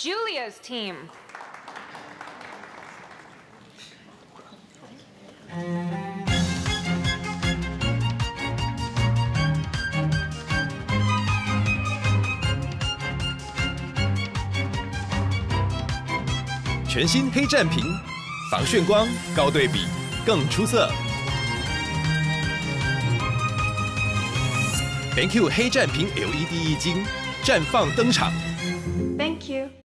Julia's team. 全新黑战屏，防眩光、高对比，更出色。BenQ 黑战屏 LED 液晶绽放登场。 Thank you.